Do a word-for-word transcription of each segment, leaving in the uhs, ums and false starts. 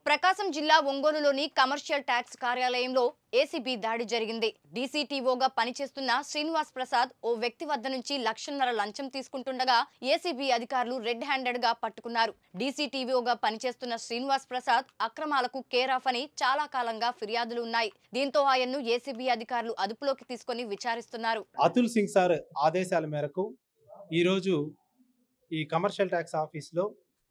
ప్రకాశం జిల్లా ఒంగోలులోని commercial tax కార్యాలయంలో ఏసీబీ దాడి జరిగింది. డీసీటీఓగా పనిచేస్తున్న శ్రీనివాస్ ప్రసాద్ ఓ వ్యక్తి వద్ద నుంచి లక్షన్నర లంచం తీసుకుంటుండగా ఏసీబీ అధికారులు రెడ్ హ్యాండెడ్ గా పట్టుకున్నారు. డీసీటీఓగా పనిచేస్తున్న శ్రీనివాస్ ప్రసాద్ అక్రమాలకు కేర్ ఆఫ్ అని చాలా కాలంగా ఫిర్యాదులు ఉన్నాయి. దీంతో ఆయన్ను ఏసీబీ అధికారులు అదుపులోకి తీసుకొని విచారిస్తున్నారు. అతుల్ సింగ్ సార్ ఆదేశాల మేరకు ఈరోజు ఈ కమర్షియల్ ట్యాక్స్ ఆఫీస్లో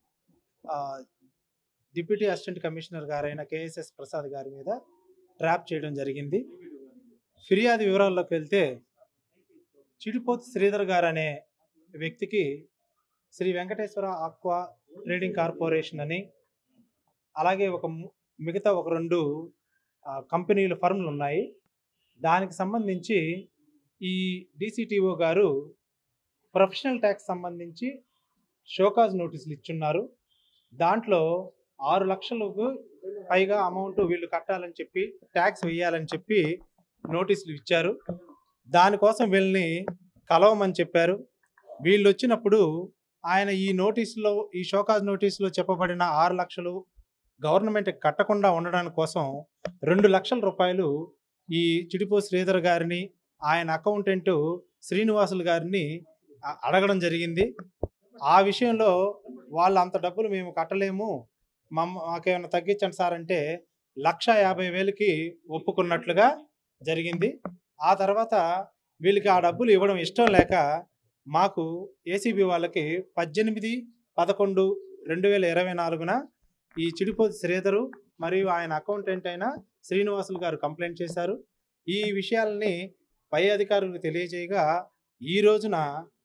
డిప్యూటీ అసిస్టెంట్ కమిషనర్ గారైన కేఎస్ఎస్ ప్రసాద్ గారి మీద ట్రాప్ చేయడం జరిగింది. ఫిర్యాదు వివరాల్లోకి వెళ్తే చిడిపోతు శ్రీధర్ గారు అనే వ్యక్తికి Sri Venkateswara aqua trading corporation అని అలాగే ఒక మిగతా ఒక రెండు కంపెనీలు ఫర్మ్లు ఉన్నాయి. దానికి సంబంధించి ఈ డీసీటీఓ గారు ప్రొఫెషనల్ ట్యాక్స్ సంబంధించి షోకాజ్ నోటీసులు ఇచ్చున్నారు. దాంట్లో ఆరు లక్షలకు పైగా అమౌంట్ వీళ్ళు కట్టాలని చెప్పి ట్యాక్స్ వేయాలని చెప్పి నోటీసులు ఇచ్చారు. దానికోసం వీళ్ళని కలవమని చెప్పారు. వీళ్ళు వచ్చినప్పుడు ఆయన ఈ నోటీసులో ఈ షోకాజ్ నోటీసులో చెప్పబడిన ఆరు లక్షలు గవర్నమెంట్ కట్టకుండా ఉండడానికి కోసం రెండు లక్షల రూపాయలు ఈ చిడిపో శ్రీధర్ గారిని ఆయన అకౌంటెంట్ శ్రీనివాసులు గారిని అడగడం జరిగింది. ఆ విషయంలో వాళ్ళు అంత డబ్బులు మేము కట్టలేము, మమ్మ మాకేమైనా తగ్గించండి సార్ అంటే లక్ష యాభై వేలకి ఒప్పుకున్నట్లుగా జరిగింది. ఆ తర్వాత వీళ్ళకి ఆ డబ్బులు ఇవ్వడం ఇష్టం లేక మాకు ఏసీబీ వాళ్ళకి పద్దెనిమిది పదకొండు రెండు వేల ఇరవై నాలుగున ఈ చిడిపోతి శ్రీధరు మరియు ఆయన అకౌంటెంట్ అయిన శ్రీనివాసులు గారు కంప్లైంట్ చేశారు. ఈ విషయాలని పై అధికారులకు తెలియజేయగా ఈ రోజున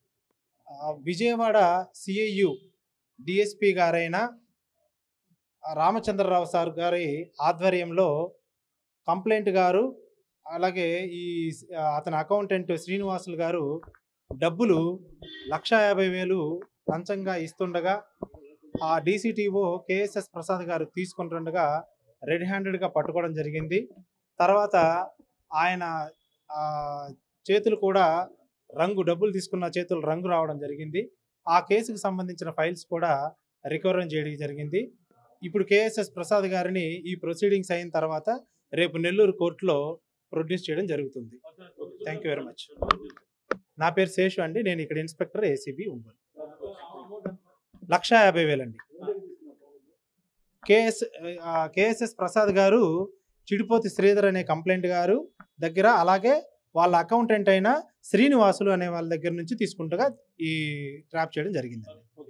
విజయవాడ సిఐయు డిఎస్పి గారైన రామచంద్రరావు సార్ గారి ఆధ్వర్యంలో కంప్లైంట్ గారు అలాగే ఈ అతని అకౌంటెంట్ శ్రీనివాసులు గారు డబ్బులు లక్ష యాభై వేలు లంచంగా ఇస్తుండగా ఆ డీసీటీఓ కేఎస్ఎస్ ప్రసాద్ గారు తీసుకుంటుండగా రెడ్ హ్యాండెడ్గా పట్టుకోవడం జరిగింది. తర్వాత ఆయన చేతులు కూడా రంగు డబ్బులు తీసుకున్న చేతులు రంగు రావడం జరిగింది. ఆ కేసుకు సంబంధించిన ఫైల్స్ కూడా రికవరీ చేయడం జరిగింది. ఇప్పుడు కేఎస్ఎస్ ప్రసాద్ గారిని ఈ ప్రొసీడింగ్స్ అయిన తర్వాత రేపు నెల్లూరు కోర్టులో ప్రొడ్యూస్ చేయడం జరుగుతుంది. Thank you very much. నా పేరు శేషు అండి. నేను ఇక్కడ ఇన్స్పెక్టర్ ఏసీబీ ఒంగోలు. లక్ష యాభై వేలండి. కేఎస్ కేఎస్ఎస్ ప్రసాద్ గారు చిడిపోతి శ్రీధర్ అనే కంప్లైంట్ గారు దగ్గర అలాగే వాళ్ళ అకౌంటెంట్ అయిన శ్రీనివాసులు అనే వాళ్ళ దగ్గర నుంచి తీసుకుంటగా ఈ ట్రాప్ చేయడం జరిగిందండి.